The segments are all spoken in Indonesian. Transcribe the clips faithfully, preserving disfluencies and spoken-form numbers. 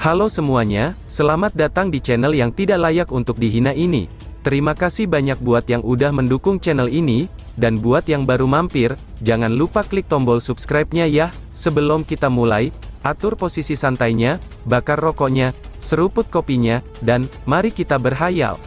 Halo semuanya, selamat datang di channel yang tidak layak untuk dihina ini. Terima kasih banyak buat yang udah mendukung channel ini, dan buat yang baru mampir, jangan lupa klik tombol subscribe-nya ya. Sebelum kita mulai, atur posisi santainya, bakar rokoknya, seruput kopinya, dan mari kita berhayal.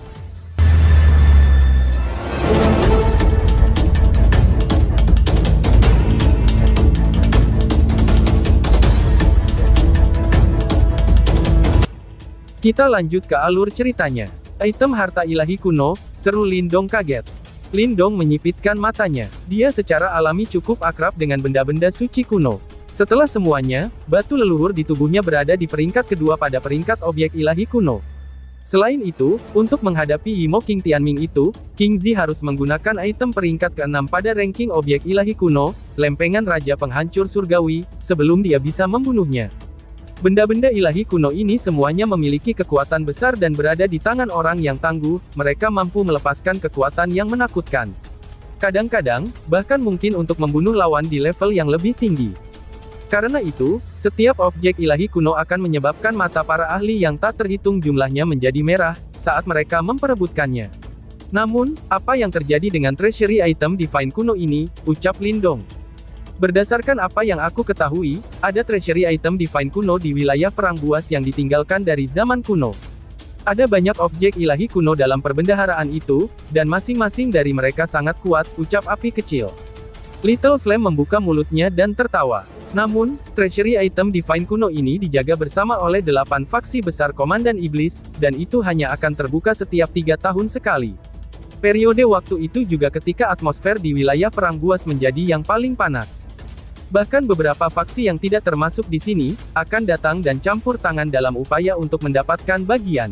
Kita lanjut ke alur ceritanya. Item harta ilahi kuno, seru Lindong kaget. Lindong menyipitkan matanya. Dia secara alami cukup akrab dengan benda-benda suci kuno. Setelah semuanya, batu leluhur di tubuhnya berada di peringkat kedua pada peringkat objek ilahi kuno. Selain itu, untuk menghadapi Imo King Tianming itu, King Zi harus menggunakan item peringkat keenam pada ranking objek ilahi kuno, lempengan Raja Penghancur Surgawi, sebelum dia bisa membunuhnya. Benda-benda ilahi kuno ini semuanya memiliki kekuatan besar dan berada di tangan orang yang tangguh, mereka mampu melepaskan kekuatan yang menakutkan. Kadang-kadang, bahkan mungkin untuk membunuh lawan di level yang lebih tinggi. Karena itu, setiap objek ilahi kuno akan menyebabkan mata para ahli yang tak terhitung jumlahnya menjadi merah, saat mereka memperebutkannya. Namun, apa yang terjadi dengan treasury item Divine kuno ini, ucap Lindong. Berdasarkan apa yang aku ketahui, ada treasury item Divine kuno di wilayah Perang Buas yang ditinggalkan dari zaman kuno. Ada banyak objek ilahi kuno dalam perbendaharaan itu, dan masing-masing dari mereka sangat kuat, ucap api kecil. Little Flame membuka mulutnya dan tertawa. Namun, treasury item Divine kuno ini dijaga bersama oleh delapan faksi besar Komandan Iblis, dan itu hanya akan terbuka setiap tiga tahun sekali. Periode waktu itu juga ketika atmosfer di wilayah Perang Buas menjadi yang paling panas. Bahkan beberapa faksi yang tidak termasuk di sini, akan datang dan campur tangan dalam upaya untuk mendapatkan bagian.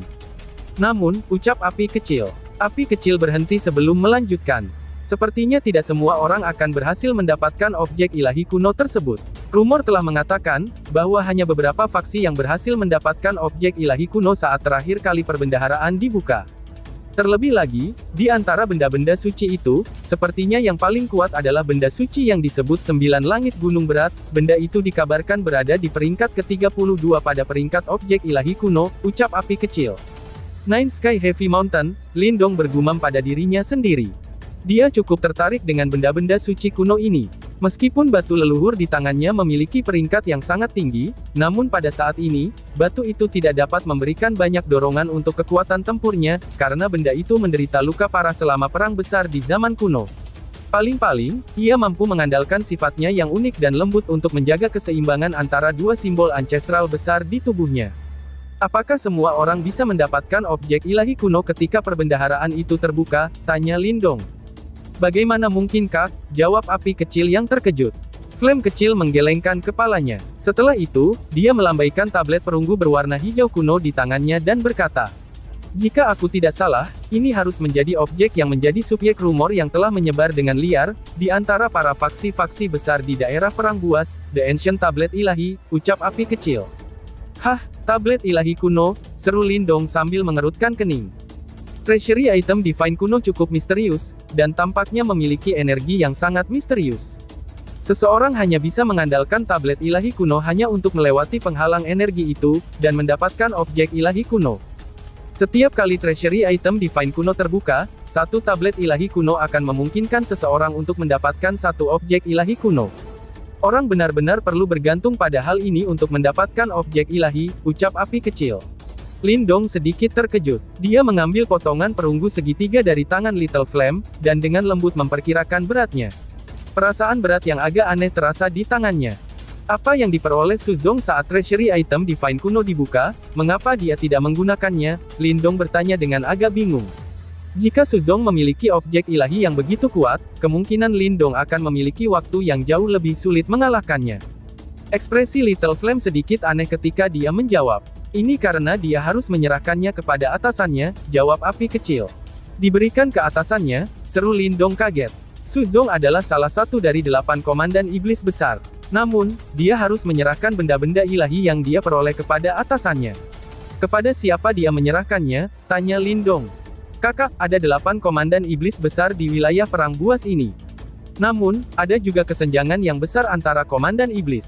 Namun, ucap api kecil. Api kecil berhenti sebelum melanjutkan. Sepertinya tidak semua orang akan berhasil mendapatkan objek ilahi kuno tersebut. Rumor telah mengatakan, bahwa hanya beberapa faksi yang berhasil mendapatkan objek ilahi kuno saat terakhir kali perbendaharaan dibuka. Terlebih lagi, di antara benda-benda suci itu, sepertinya yang paling kuat adalah benda suci yang disebut Sembilan Langit Gunung Berat. Benda itu dikabarkan berada di peringkat ke tiga puluh dua pada peringkat objek ilahi kuno, ucap api kecil. Nine Sky Heavy Mountain, Lindong bergumam pada dirinya sendiri. Dia cukup tertarik dengan benda-benda suci kuno ini. Meskipun batu leluhur di tangannya memiliki peringkat yang sangat tinggi, namun pada saat ini, batu itu tidak dapat memberikan banyak dorongan untuk kekuatan tempurnya, karena benda itu menderita luka parah selama perang besar di zaman kuno. Paling-paling, ia mampu mengandalkan sifatnya yang unik dan lembut untuk menjaga keseimbangan antara dua simbol ancestral besar di tubuhnya. Apakah semua orang bisa mendapatkan objek ilahi kuno ketika perbendaharaan itu terbuka? Tanya Lindong. Bagaimana mungkinkah? Jawab api kecil yang terkejut. Flame kecil menggelengkan kepalanya. Setelah itu, dia melambaikan tablet perunggu berwarna hijau kuno di tangannya dan berkata, "Jika aku tidak salah, ini harus menjadi objek yang menjadi subjek rumor yang telah menyebar dengan liar, di antara para faksi-faksi besar di daerah Perang Buas, The Ancient Tablet Ilahi," ucap api kecil. "Hah, tablet ilahi kuno," seru Lindong sambil mengerutkan kening. Treasury item Divine kuno cukup misterius, dan tampaknya memiliki energi yang sangat misterius. Seseorang hanya bisa mengandalkan tablet ilahi kuno hanya untuk melewati penghalang energi itu, dan mendapatkan objek ilahi kuno. Setiap kali treasury item Divine kuno terbuka, satu tablet ilahi kuno akan memungkinkan seseorang untuk mendapatkan satu objek ilahi kuno. Orang benar-benar perlu bergantung pada hal ini untuk mendapatkan objek ilahi, ucap api kecil. Lindong sedikit terkejut. Dia mengambil potongan perunggu segitiga dari tangan Little Flame, dan dengan lembut memperkirakan beratnya. Perasaan berat yang agak aneh terasa di tangannya. Apa yang diperoleh Suzong saat treasury item Divine kuno dibuka? Mengapa dia tidak menggunakannya? Lindong bertanya dengan agak bingung. Jika Suzong memiliki objek ilahi yang begitu kuat, kemungkinan Lindong akan memiliki waktu yang jauh lebih sulit mengalahkannya. Ekspresi Little Flame sedikit aneh ketika dia menjawab. Ini karena dia harus menyerahkannya kepada atasannya, jawab api kecil. Diberikan ke atasannya, seru Lindong kaget. Suzong adalah salah satu dari delapan komandan iblis besar. Namun, dia harus menyerahkan benda-benda ilahi yang dia peroleh kepada atasannya. Kepada siapa dia menyerahkannya? Tanya Lindong. Kakak, ada delapan komandan iblis besar di wilayah Perang Buas ini. Namun, ada juga kesenjangan yang besar antara komandan iblis.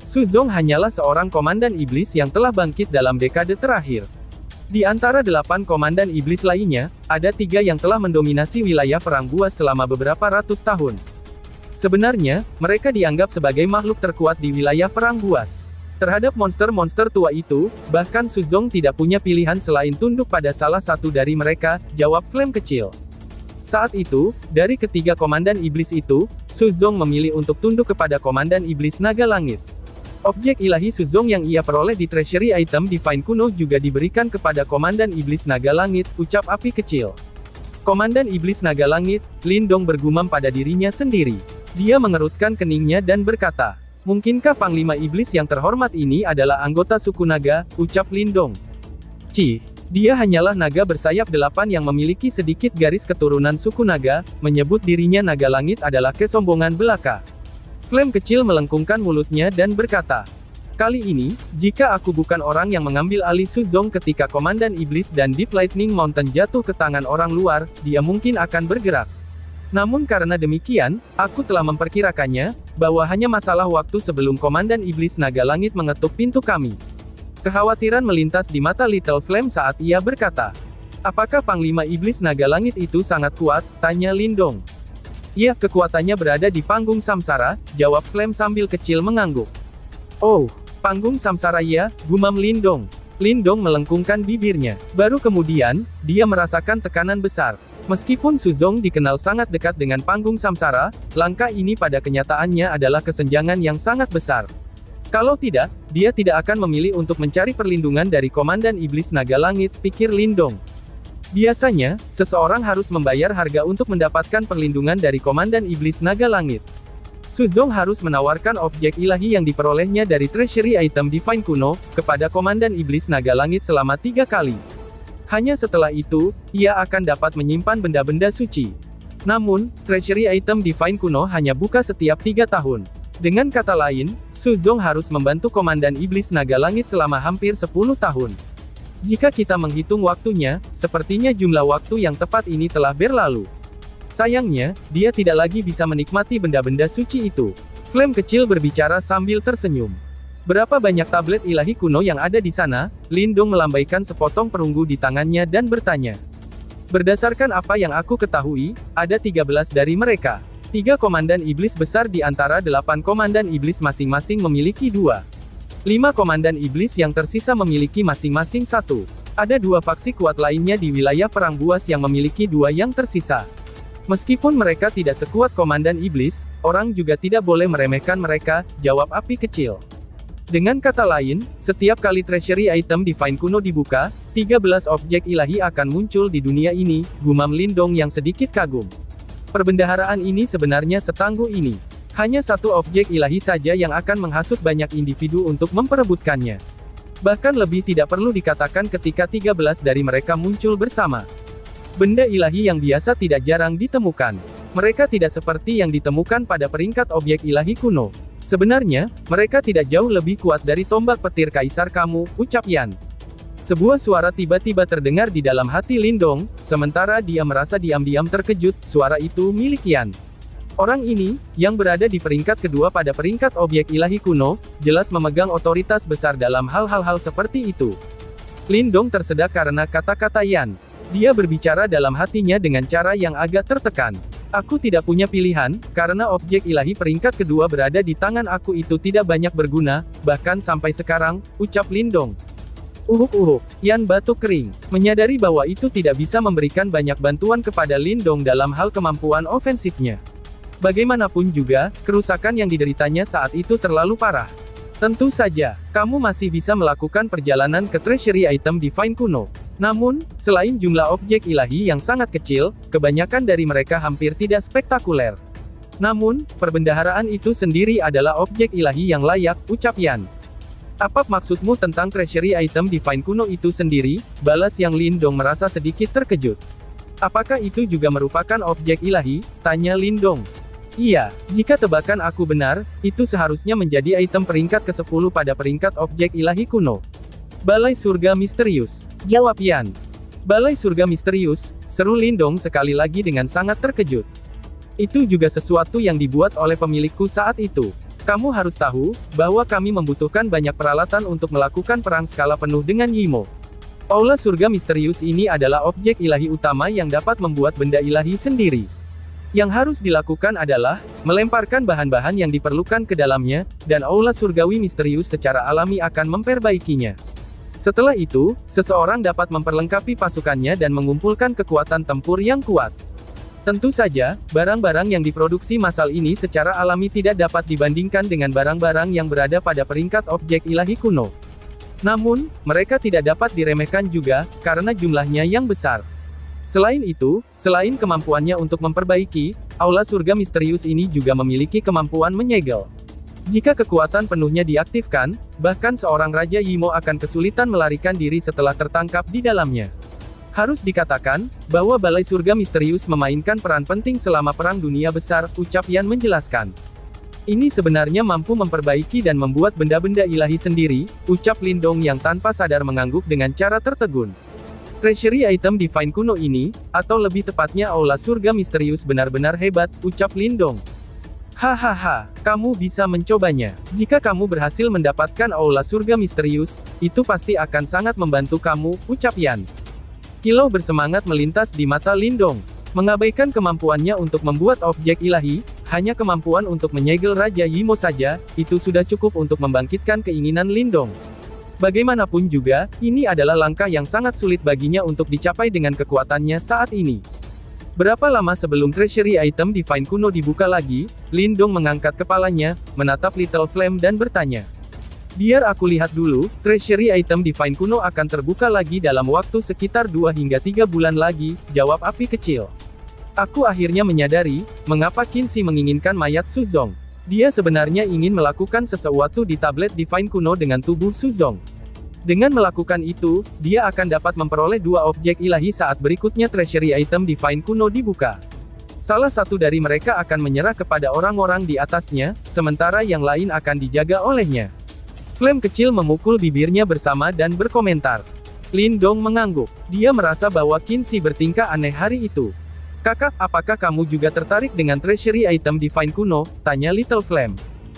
Suzong hanyalah seorang komandan iblis yang telah bangkit dalam dekade terakhir. Di antara delapan komandan iblis lainnya, ada tiga yang telah mendominasi wilayah perang buas selama beberapa ratus tahun. Sebenarnya, mereka dianggap sebagai makhluk terkuat di wilayah perang buas. Terhadap monster-monster tua itu, bahkan Suzong tidak punya pilihan selain tunduk pada salah satu dari mereka, jawab Flame kecil. Saat itu, dari ketiga komandan iblis itu, Suzong memilih untuk tunduk kepada komandan iblis naga langit. Objek ilahi Suzong yang ia peroleh di treasury item Divine kuno juga diberikan kepada komandan iblis naga langit, ucap api kecil. Komandan iblis naga langit, Lindong bergumam pada dirinya sendiri. Dia mengerutkan keningnya dan berkata, "Mungkinkah Panglima Iblis yang terhormat ini adalah anggota suku naga?" ucap Lindong. Cih, dia hanyalah naga bersayap delapan yang memiliki sedikit garis keturunan suku naga, menyebut dirinya naga langit adalah kesombongan belaka. Flame kecil melengkungkan mulutnya dan berkata, "Kali ini, jika aku bukan orang yang mengambil alih Suzong ketika Komandan Iblis dan Deep Lightning Mountain jatuh ke tangan orang luar, dia mungkin akan bergerak. Namun karena demikian, aku telah memperkirakannya, bahwa hanya masalah waktu sebelum Komandan Iblis Naga Langit mengetuk pintu kami." Kekhawatiran melintas di mata Little Flame saat ia berkata, "Apakah Panglima Iblis Naga Langit itu sangat kuat?" tanya Lindong. "Iya, kekuatannya berada di panggung samsara," jawab Flame sambil kecil mengangguk. "Oh, panggung samsara ya," gumam Lindong. Lindong melengkungkan bibirnya. Baru kemudian, dia merasakan tekanan besar. Meskipun Suzong dikenal sangat dekat dengan panggung samsara, langkah ini pada kenyataannya adalah kesenjangan yang sangat besar. Kalau tidak, dia tidak akan memilih untuk mencari perlindungan dari Komandan Iblis Naga Langit, pikir Lindong. Biasanya, seseorang harus membayar harga untuk mendapatkan perlindungan dari Komandan Iblis Naga Langit. Suzong harus menawarkan objek ilahi yang diperolehnya dari treasury item Divine kuno, kepada Komandan Iblis Naga Langit selama tiga kali. Hanya setelah itu, ia akan dapat menyimpan benda-benda suci. Namun, treasury item Divine kuno hanya buka setiap tiga tahun. Dengan kata lain, Suzong harus membantu Komandan Iblis Naga Langit selama hampir sepuluh tahun. Jika kita menghitung waktunya, sepertinya jumlah waktu yang tepat ini telah berlalu. Sayangnya, dia tidak lagi bisa menikmati benda-benda suci itu. Flame kecil berbicara sambil tersenyum. "Berapa banyak tablet ilahi kuno yang ada di sana?" Lindong melambaikan sepotong perunggu di tangannya dan bertanya. "Berdasarkan apa yang aku ketahui, ada tiga belas dari mereka. Tiga komandan iblis besar di antara delapan komandan iblis masing-masing memiliki dua. Lima komandan iblis yang tersisa memiliki masing-masing satu. Ada dua faksi kuat lainnya di wilayah perang buas yang memiliki dua yang tersisa. Meskipun mereka tidak sekuat komandan iblis, orang juga tidak boleh meremehkan mereka," jawab api kecil. Dengan kata lain, setiap kali treasury item Divine kuno dibuka, tiga belas objek ilahi akan muncul di dunia ini, gumam Lindong yang sedikit kagum. Perbendaharaan ini sebenarnya setangguh ini. Hanya satu objek ilahi saja yang akan menghasut banyak individu untuk memperebutkannya. Bahkan lebih tidak perlu dikatakan ketika tiga belas dari mereka muncul bersama. Benda ilahi yang biasa tidak jarang ditemukan. Mereka tidak seperti yang ditemukan pada peringkat objek ilahi kuno. Sebenarnya, mereka tidak jauh lebih kuat dari tombak petir kaisar kamu, ucap Yan. Sebuah suara tiba-tiba terdengar di dalam hati Lindong, sementara dia merasa diam-diam terkejut, suara itu milik Yan. Orang ini, yang berada di peringkat kedua pada peringkat objek ilahi kuno, jelas memegang otoritas besar dalam hal-hal seperti itu. Lindong tersedak karena kata-kata Yan. Dia berbicara dalam hatinya dengan cara yang agak tertekan. "Aku tidak punya pilihan, karena objek ilahi peringkat kedua berada di tangan aku itu tidak banyak berguna, bahkan sampai sekarang," ucap Lindong. Uhuk-uhuk, Yan batuk kering. Menyadari bahwa itu tidak bisa memberikan banyak bantuan kepada Lindong dalam hal kemampuan ofensifnya. Bagaimanapun juga, kerusakan yang dideritanya saat itu terlalu parah. "Tentu saja, kamu masih bisa melakukan perjalanan ke treasury item Divine kuno. Namun, selain jumlah objek ilahi yang sangat kecil, kebanyakan dari mereka hampir tidak spektakuler. Namun, perbendaharaan itu sendiri adalah objek ilahi yang layak," ucap Yan. "Apa maksudmu tentang treasury item Divine kuno itu sendiri?" balas yang Lindong merasa sedikit terkejut. "Apakah itu juga merupakan objek ilahi?" tanya Lindong. "Iya, jika tebakan aku benar, itu seharusnya menjadi item peringkat kesepuluh pada peringkat objek ilahi kuno." "Balai surga misterius," jawab Yan. "Balai surga misterius," seru Lindong sekali lagi dengan sangat terkejut. "Itu juga sesuatu yang dibuat oleh pemilikku saat itu. Kamu harus tahu, bahwa kami membutuhkan banyak peralatan untuk melakukan perang skala penuh dengan Yimo. Aula surga misterius ini adalah objek ilahi utama yang dapat membuat benda ilahi sendiri. Yang harus dilakukan adalah, melemparkan bahan-bahan yang diperlukan ke dalamnya, dan aula surgawi misterius secara alami akan memperbaikinya. Setelah itu, seseorang dapat memperlengkapi pasukannya dan mengumpulkan kekuatan tempur yang kuat. Tentu saja, barang-barang yang diproduksi massal ini secara alami tidak dapat dibandingkan dengan barang-barang yang berada pada peringkat objek ilahi kuno. Namun, mereka tidak dapat diremehkan juga, karena jumlahnya yang besar. Selain itu, selain kemampuannya untuk memperbaiki, aula surga misterius ini juga memiliki kemampuan menyegel. Jika kekuatan penuhnya diaktifkan, bahkan seorang Raja Yimo akan kesulitan melarikan diri setelah tertangkap di dalamnya. Harus dikatakan, bahwa Balai Surga Misterius memainkan peran penting selama Perang Dunia Besar, ucap Yan menjelaskan. Ini sebenarnya mampu memperbaiki dan membuat benda-benda ilahi sendiri, ucap Lindong yang tanpa sadar mengangguk dengan cara tertegun. Treasury item Divine kuno ini, atau lebih tepatnya aula surga misterius benar-benar hebat, ucap Lindong. Hahaha, kamu bisa mencobanya. Jika kamu berhasil mendapatkan aula surga misterius, itu pasti akan sangat membantu kamu, ucap Yan. Kilau bersemangat melintas di mata Lindong. Mengabaikan kemampuannya untuk membuat objek ilahi, hanya kemampuan untuk menyegel Raja Yimo saja, itu sudah cukup untuk membangkitkan keinginan Lindong. Bagaimanapun juga, ini adalah langkah yang sangat sulit baginya untuk dicapai dengan kekuatannya saat ini. Berapa lama sebelum treasury item Divine kuno dibuka lagi, Lindong mengangkat kepalanya, menatap Little Flame dan bertanya. Biar aku lihat dulu, treasury item Divine kuno akan terbuka lagi dalam waktu sekitar dua hingga tiga bulan lagi, jawab api kecil. Aku akhirnya menyadari, mengapa Qinzi menginginkan mayat Suzong. Dia sebenarnya ingin melakukan sesuatu di tablet Divine kuno dengan tubuh Suzong. Dengan melakukan itu, dia akan dapat memperoleh dua objek ilahi saat berikutnya treasury item Divine kuno dibuka. Salah satu dari mereka akan menyerah kepada orang-orang di atasnya, sementara yang lain akan dijaga olehnya. Flame kecil memukul bibirnya bersama dan berkomentar. Lindong mengangguk. Dia merasa bahwa Qinzi bertingkah aneh hari itu. Kakak, apakah kamu juga tertarik dengan treasury item Divine kuno? Tanya Little Flame.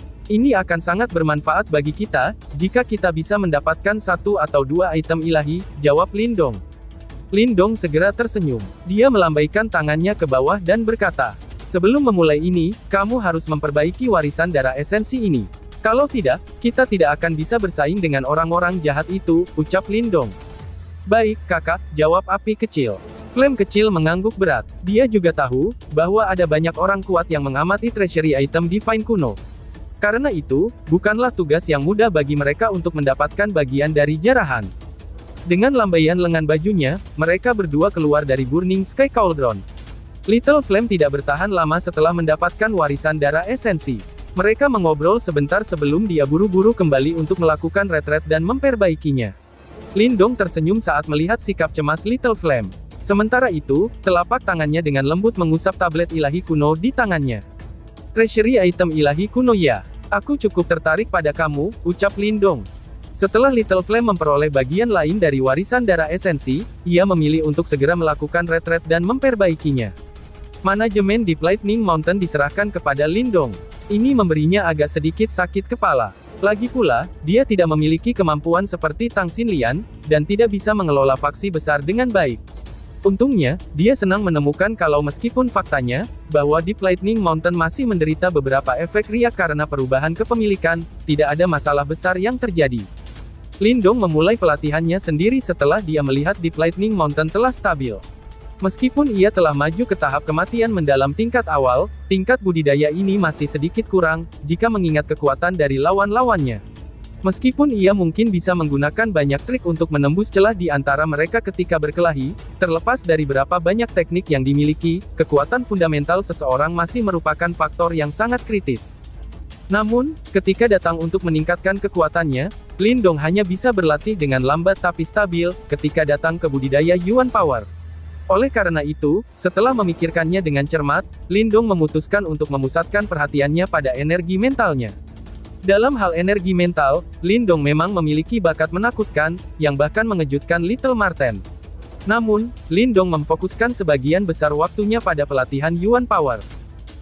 Ini akan sangat bermanfaat bagi kita, jika kita bisa mendapatkan satu atau dua item ilahi, jawab Lindong. Lindong segera tersenyum. Dia melambaikan tangannya ke bawah dan berkata, sebelum memulai ini, kamu harus memperbaiki warisan darah esensi ini. Kalau tidak, kita tidak akan bisa bersaing dengan orang-orang jahat itu, ucap Lindong. Baik, kakak, jawab api kecil. Flame kecil mengangguk berat. Dia juga tahu, bahwa ada banyak orang kuat yang mengamati treasury item Divine kuno. Karena itu, bukanlah tugas yang mudah bagi mereka untuk mendapatkan bagian dari jarahan. Dengan lambaian lengan bajunya, mereka berdua keluar dari Burning Sky Cauldron. Little Flame tidak bertahan lama setelah mendapatkan warisan darah esensi. Mereka mengobrol sebentar sebelum dia buru-buru kembali untuk melakukan retret dan memperbaikinya. Lindong tersenyum saat melihat sikap cemas Little Flame. Sementara itu, telapak tangannya dengan lembut mengusap tablet ilahi kuno di tangannya. Treasury item ilahi kuno ya. Aku cukup tertarik pada kamu, ucap Lindong. Setelah Little Flame memperoleh bagian lain dari warisan darah esensi, ia memilih untuk segera melakukan retret dan memperbaikinya. Manajemen Deep Lightning Mountain diserahkan kepada Lindong. Ini memberinya agak sedikit sakit kepala. Lagi pula, dia tidak memiliki kemampuan seperti Tang Xinlian, dan tidak bisa mengelola faksi besar dengan baik. Untungnya, dia senang menemukan kalau meskipun faktanya, bahwa Deep Lightning Mountain masih menderita beberapa efek riak karena perubahan kepemilikan, tidak ada masalah besar yang terjadi. Lindong memulai pelatihannya sendiri setelah dia melihat Deep Lightning Mountain telah stabil. Meskipun ia telah maju ke tahap kematian mendalam tingkat awal, tingkat budidaya ini masih sedikit kurang, jika mengingat kekuatan dari lawan-lawannya. Meskipun ia mungkin bisa menggunakan banyak trik untuk menembus celah di antara mereka ketika berkelahi, terlepas dari berapa banyak teknik yang dimiliki, kekuatan fundamental seseorang masih merupakan faktor yang sangat kritis. Namun, ketika datang untuk meningkatkan kekuatannya, Lindong hanya bisa berlatih dengan lambat tapi stabil, ketika datang ke budidaya Yuan Power. Oleh karena itu, setelah memikirkannya dengan cermat, Lindong memutuskan untuk memusatkan perhatiannya pada energi mentalnya. Dalam hal energi mental, Lindong memang memiliki bakat menakutkan, yang bahkan mengejutkan Little Marten. Namun, Lindong memfokuskan sebagian besar waktunya pada pelatihan Yuan Power.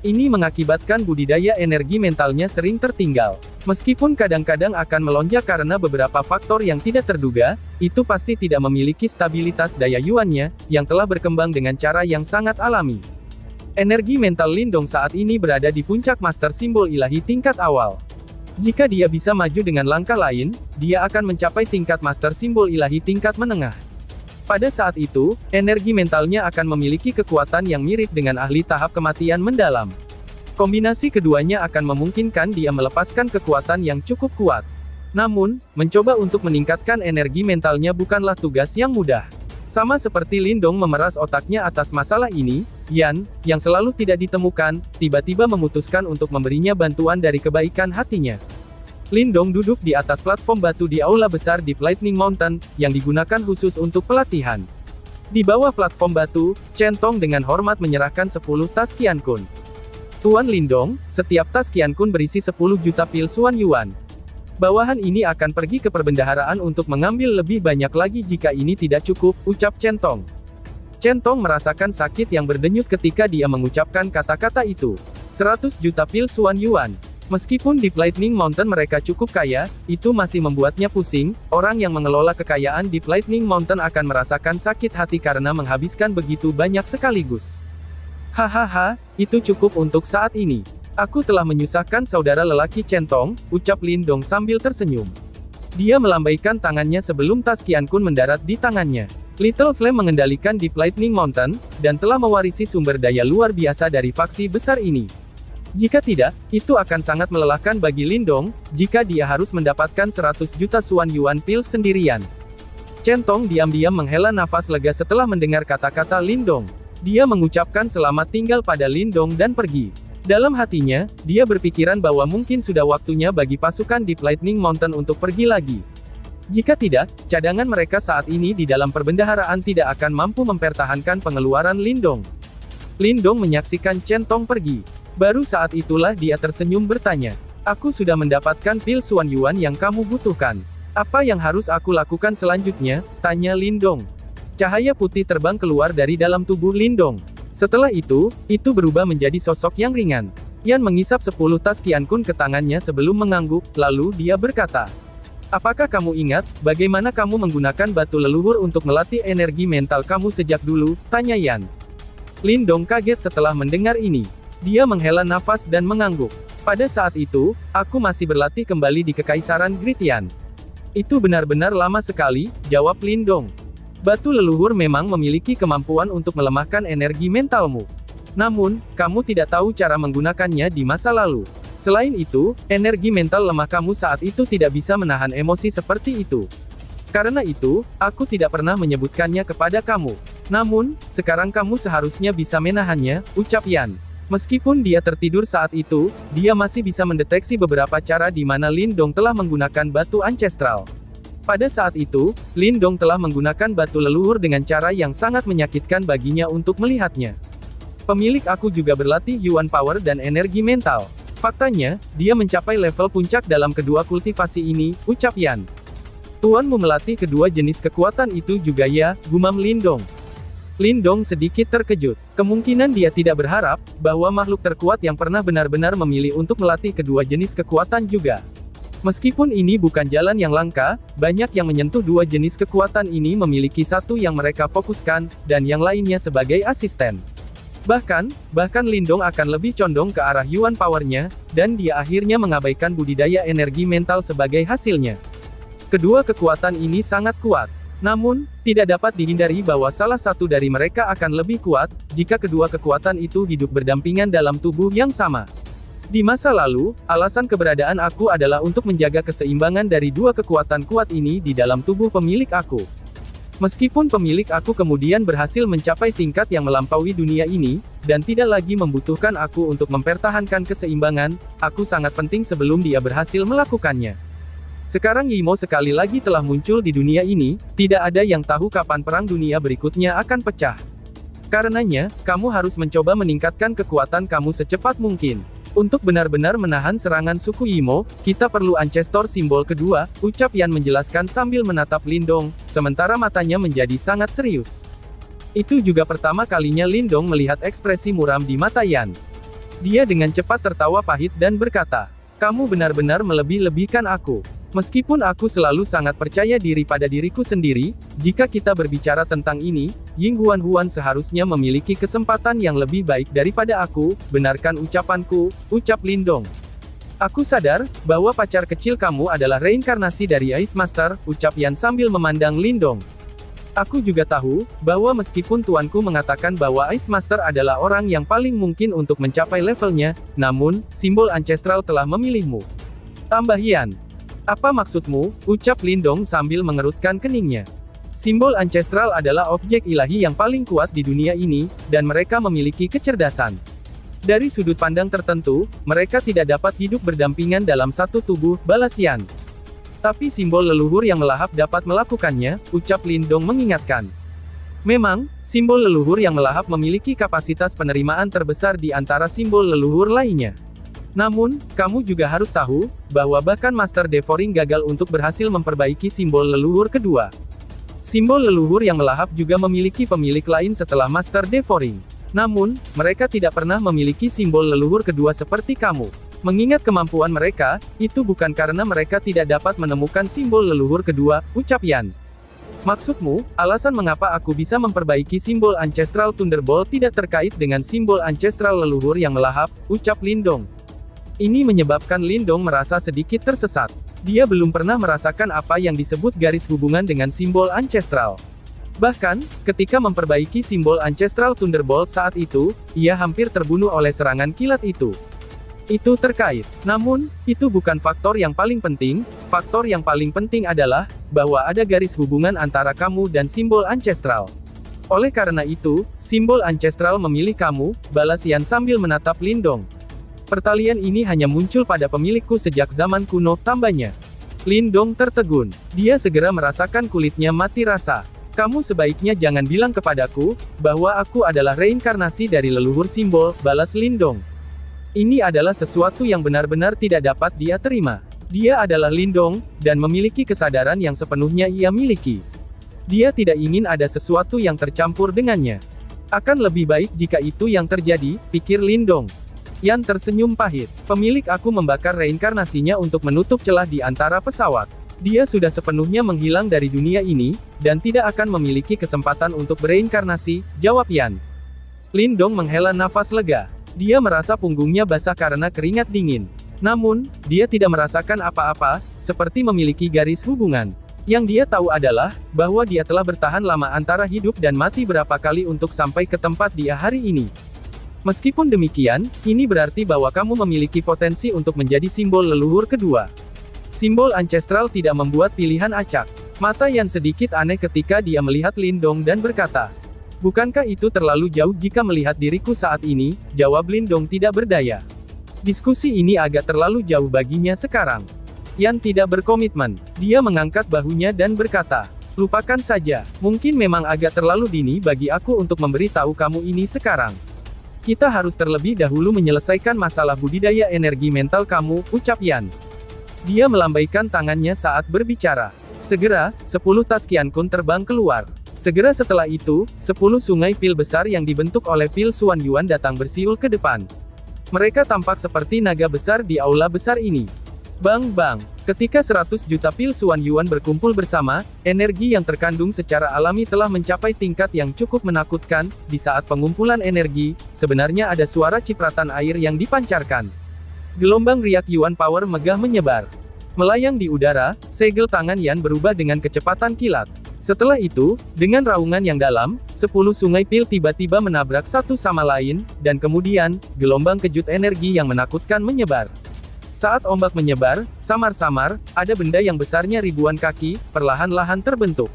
Ini mengakibatkan budidaya energi mentalnya sering tertinggal. Meskipun kadang-kadang akan melonjak karena beberapa faktor yang tidak terduga, itu pasti tidak memiliki stabilitas daya yuannya, yang telah berkembang dengan cara yang sangat alami. Energi mental Lindong saat ini berada di puncak master simbol ilahi tingkat awal. Jika dia bisa maju dengan langkah lain, dia akan mencapai tingkat master simbol ilahi tingkat menengah. Pada saat itu, energi mentalnya akan memiliki kekuatan yang mirip dengan ahli tahap kematian mendalam. Kombinasi keduanya akan memungkinkan dia melepaskan kekuatan yang cukup kuat. Namun, mencoba untuk meningkatkan energi mentalnya bukanlah tugas yang mudah. Sama seperti Lindong memeras otaknya atas masalah ini, Yan, yang selalu tidak ditemukan, tiba-tiba memutuskan untuk memberinya bantuan dari kebaikan hatinya. Lindong duduk di atas platform batu di aula besar di Lightning Mountain, yang digunakan khusus untuk pelatihan. Di bawah platform batu, Chen Tong dengan hormat menyerahkan sepuluh tas Qian Kun. Tuan Lindong, setiap tas Qian Kun berisi sepuluh juta pil Xuan Yuan. Bawahan ini akan pergi ke perbendaharaan untuk mengambil lebih banyak lagi jika ini tidak cukup, ucap Chen Tong. Chen Tong merasakan sakit yang berdenyut ketika dia mengucapkan kata-kata itu. seratus juta pil Xuan Yuan. Meskipun di Lightning Mountain mereka cukup kaya, itu masih membuatnya pusing. Orang yang mengelola kekayaan di Lightning Mountain akan merasakan sakit hati karena menghabiskan begitu banyak sekaligus. Hahaha, itu cukup untuk saat ini. Aku telah menyusahkan saudara lelaki Chen Tong, ucap Lindong sambil tersenyum. Dia melambaikan tangannya sebelum tas Qian Kun mendarat di tangannya. Little Flame mengendalikan di Lightning Mountain, dan telah mewarisi sumber daya luar biasa dari faksi besar ini. Jika tidak, itu akan sangat melelahkan bagi Lindong, jika dia harus mendapatkan seratus juta Xuan Yuan Pills sendirian. Chen Tong diam-diam menghela nafas lega setelah mendengar kata-kata Lindong. Dia mengucapkan selamat tinggal pada Lindong dan pergi. Dalam hatinya, dia berpikiran bahwa mungkin sudah waktunya bagi pasukan di Lightning Mountain untuk pergi lagi. Jika tidak, cadangan mereka saat ini di dalam perbendaharaan tidak akan mampu mempertahankan pengeluaran Lindong. Lindong menyaksikan Chen Tong pergi. Baru saat itulah dia tersenyum bertanya, "Aku sudah mendapatkan pil Xuan Yuan yang kamu butuhkan. Apa yang harus aku lakukan selanjutnya?" tanya Lindong. Cahaya putih terbang keluar dari dalam tubuh Lindong. Setelah itu, itu berubah menjadi sosok yang ringan. Yan mengisap sepuluh tas Qian Kun ke tangannya sebelum mengangguk, lalu dia berkata, "Apakah kamu ingat, bagaimana kamu menggunakan batu leluhur untuk melatih energi mental kamu sejak dulu?" tanya Yan. Lindong kaget setelah mendengar ini. Dia menghela nafas dan mengangguk. "Pada saat itu, aku masih berlatih kembali di Kekaisaran Gritian." "Itu benar-benar lama sekali," jawab Lindong. "Batu leluhur memang memiliki kemampuan untuk melemahkan energi mentalmu. Namun, kamu tidak tahu cara menggunakannya di masa lalu. Selain itu, energi mental lemah kamu saat itu tidak bisa menahan emosi seperti itu. Karena itu, aku tidak pernah menyebutkannya kepada kamu. Namun, sekarang kamu seharusnya bisa menahannya," ucap Yan. Meskipun dia tertidur saat itu, dia masih bisa mendeteksi beberapa cara di mana Lindong telah menggunakan batu ancestral. Pada saat itu, Lindong telah menggunakan batu leluhur dengan cara yang sangat menyakitkan baginya untuk melihatnya. "Pemilik aku juga berlatih Yuan Power dan energi mental. Faktanya, dia mencapai level puncak dalam kedua kultivasi ini," ucap Yan. "Tuanmu melatih kedua jenis kekuatan itu juga ya," gumam Lindong. Lindong sedikit terkejut. Kemungkinan dia tidak berharap, bahwa makhluk terkuat yang pernah benar-benar memilih untuk melatih kedua jenis kekuatan juga. Meskipun ini bukan jalan yang langka, banyak yang menyentuh dua jenis kekuatan ini memiliki satu yang mereka fokuskan, dan yang lainnya sebagai asisten. Bahkan, bahkan Lindong akan lebih condong ke arah Yuan Power-nya, dan dia akhirnya mengabaikan budidaya energi mental sebagai hasilnya. Kedua kekuatan ini sangat kuat. Namun, tidak dapat dihindari bahwa salah satu dari mereka akan lebih kuat, jika kedua kekuatan itu hidup berdampingan dalam tubuh yang sama. Di masa lalu, alasan keberadaan aku adalah untuk menjaga keseimbangan dari dua kekuatan kuat ini di dalam tubuh pemilik aku. Meskipun pemilik aku kemudian berhasil mencapai tingkat yang melampaui dunia ini, dan tidak lagi membutuhkan aku untuk mempertahankan keseimbangan, aku sangat penting sebelum dia berhasil melakukannya. Sekarang Yimo sekali lagi telah muncul di dunia ini, tidak ada yang tahu kapan perang dunia berikutnya akan pecah. Karenanya, kamu harus mencoba meningkatkan kekuatan kamu secepat mungkin. Untuk benar-benar menahan serangan suku Yimo, kita perlu ancestor simbol kedua, ucap Yan menjelaskan sambil menatap Lindong, sementara matanya menjadi sangat serius. Itu juga pertama kalinya Lindong melihat ekspresi muram di mata Yan. Dia dengan cepat tertawa pahit dan berkata, "Kamu benar-benar melebih-lebihkan aku. Meskipun aku selalu sangat percaya diri pada diriku sendiri, jika kita berbicara tentang ini, Ying Huan-Huan seharusnya memiliki kesempatan yang lebih baik daripada aku, benarkan ucapanku," ucap Lindong. "Aku sadar, bahwa pacar kecil kamu adalah reinkarnasi dari Ice Master," ucap Yan sambil memandang Lindong. "Aku juga tahu, bahwa meskipun tuanku mengatakan bahwa Ice Master adalah orang yang paling mungkin untuk mencapai levelnya, namun, simbol ancestral telah memilihmu." Tambah Yan. "Apa maksudmu?" ucap Lindong sambil mengerutkan keningnya. "Simbol ancestral adalah objek ilahi yang paling kuat di dunia ini, dan mereka memiliki kecerdasan. Dari sudut pandang tertentu, mereka tidak dapat hidup berdampingan dalam satu tubuh," balas Yan. "Tapi simbol leluhur yang melahap dapat melakukannya," ucap Lindong mengingatkan. "Memang, simbol leluhur yang melahap memiliki kapasitas penerimaan terbesar di antara simbol leluhur lainnya. Namun, kamu juga harus tahu, bahwa bahkan Master Devouring gagal untuk berhasil memperbaiki simbol leluhur kedua. Simbol leluhur yang melahap juga memiliki pemilik lain setelah Master Devouring. Namun, mereka tidak pernah memiliki simbol leluhur kedua seperti kamu. Mengingat kemampuan mereka, itu bukan karena mereka tidak dapat menemukan simbol leluhur kedua," ucap Yan. "Maksudmu, alasan mengapa aku bisa memperbaiki simbol Ancestral Thunderbolt tidak terkait dengan simbol ancestral leluhur yang melahap," ucap Lindong. Ini menyebabkan Lindong merasa sedikit tersesat. Dia belum pernah merasakan apa yang disebut garis hubungan dengan simbol ancestral. Bahkan, ketika memperbaiki simbol Ancestral Thunderbolt saat itu, ia hampir terbunuh oleh serangan kilat itu. Itu terkait. Namun, itu bukan faktor yang paling penting. Faktor yang paling penting adalah, bahwa ada garis hubungan antara kamu dan simbol ancestral. Oleh karena itu, simbol ancestral memilih kamu," balas Yan sambil menatap Lindong. "Pertalian ini hanya muncul pada pemilikku sejak zaman kuno," tambahnya. Lindong tertegun. Dia segera merasakan kulitnya mati rasa. "Kamu sebaiknya jangan bilang kepadaku, bahwa aku adalah reinkarnasi dari leluhur simbol," balas Lindong. Ini adalah sesuatu yang benar-benar tidak dapat dia terima. Dia adalah Lindong, dan memiliki kesadaran yang sepenuhnya ia miliki. Dia tidak ingin ada sesuatu yang tercampur dengannya. Akan lebih baik jika itu yang terjadi, pikir Lindong. Yan tersenyum pahit. "Pemilik aku membakar reinkarnasinya untuk menutup celah di antara pesawat. Dia sudah sepenuhnya menghilang dari dunia ini, dan tidak akan memiliki kesempatan untuk bereinkarnasi," jawab Yan. Lindong menghela nafas lega. Dia merasa punggungnya basah karena keringat dingin. Namun, dia tidak merasakan apa-apa, seperti memiliki garis hubungan. Yang dia tahu adalah, bahwa dia telah bertahan lama antara hidup dan mati berapa kali untuk sampai ke tempat dia hari ini. Meskipun demikian, ini berarti bahwa kamu memiliki potensi untuk menjadi simbol leluhur kedua. Simbol ancestral tidak membuat pilihan acak. Mata Yan sedikit aneh ketika dia melihat Lindong dan berkata, "Bukankah itu terlalu jauh jika melihat diriku saat ini?" Jawab Lindong tidak berdaya. Diskusi ini agak terlalu jauh baginya sekarang. Yan tidak berkomitmen. Dia mengangkat bahunya dan berkata, "Lupakan saja. Mungkin memang agak terlalu dini bagi aku untuk memberitahu kamu ini sekarang. Kita harus terlebih dahulu menyelesaikan masalah budidaya energi mental kamu," ucap Yan. Dia melambaikan tangannya saat berbicara. Segera, sepuluh tas Qiankun terbang keluar. Segera setelah itu, sepuluh sungai pil besar yang dibentuk oleh pil Xuan Yuan datang bersiul ke depan. Mereka tampak seperti naga besar di aula besar ini. Bang bang. Ketika seratus juta pil Xuan Yuan berkumpul bersama, energi yang terkandung secara alami telah mencapai tingkat yang cukup menakutkan. Di saat pengumpulan energi, sebenarnya ada suara cipratan air yang dipancarkan. Gelombang riak Yuan Power megah menyebar. Melayang di udara, segel tangan Yan berubah dengan kecepatan kilat. Setelah itu, dengan raungan yang dalam, sepuluh sungai pil tiba-tiba menabrak satu sama lain, dan kemudian, gelombang kejut energi yang menakutkan menyebar. Saat ombak menyebar, samar-samar, ada benda yang besarnya ribuan kaki, perlahan-lahan terbentuk.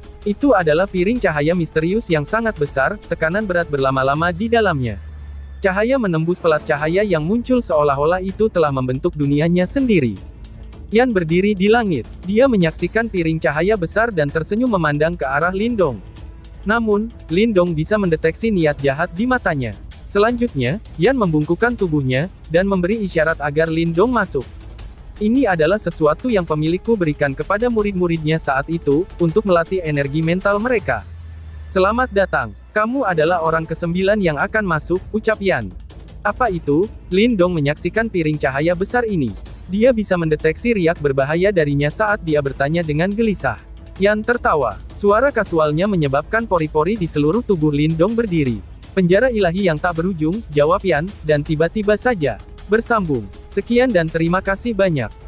Itu adalah piring cahaya misterius yang sangat besar, tekanan berat berlama-lama di dalamnya. Cahaya menembus pelat cahaya yang muncul seolah-olah itu telah membentuk dunianya sendiri. Yan berdiri di langit. Dia menyaksikan piring cahaya besar dan tersenyum memandang ke arah Lindong. Namun, Lindong bisa mendeteksi niat jahat di matanya. Selanjutnya, Yan membungkukkan tubuhnya, dan memberi isyarat agar Lindong masuk. Ini adalah sesuatu yang pemilikku berikan kepada murid-muridnya saat itu, untuk melatih energi mental mereka. "Selamat datang. Kamu adalah orang kesembilan yang akan masuk," ucap Yan. Apa itu? Lindong menyaksikan piring cahaya besar ini. Dia bisa mendeteksi riak berbahaya darinya saat dia bertanya dengan gelisah. Yan tertawa. Suara kasualnya menyebabkan pori-pori di seluruh tubuh Lindong berdiri. Penjara ilahi yang tak berujung, jawab Yan, dan tiba-tiba saja bersambung. Sekian dan terima kasih banyak.